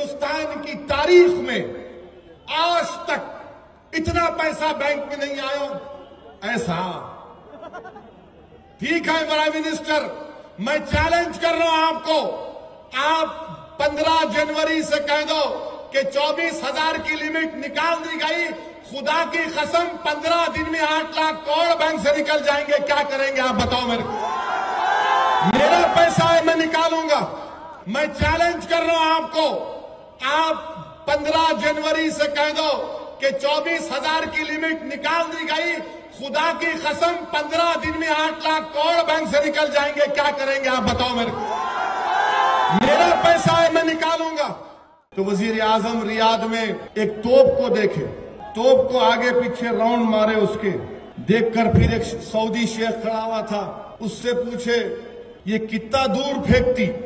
हिंदुस्तान की तारीख में आज तक इतना पैसा बैंक में नहीं आया ऐसा। ठीक है प्राइम मिनिस्टर, मैं चैलेंज कर रहा हूं आपको, आप 15 जनवरी से कह दो कि 24,000 की लिमिट निकाल दी गई। खुदा की कसम 15 दिन में 8 लाख करोड़ बैंक से निकल जाएंगे। क्या करेंगे आप बताओ मेरे को? मेरा पैसा है, मैं निकालूंगा। मैं चैलेंज कर रहा हूं आपको, आप 15 जनवरी से कह दो कि 24,000 की लिमिट निकाल दी गई। खुदा की कसम 15 दिन में 8 लाख करोड़ बैंक से निकल जाएंगे। क्या करेंगे आप बताओ मेरे को? मेरा पैसा है, मैं निकालूंगा। तो वजीर आजम रियाद में एक तोप को देखे, तोप को आगे पीछे राउंड मारे, उसके देखकर फिर एक सऊदी शेख खड़ा हुआ था, उससे पूछे ये कितना दूर फेंकती।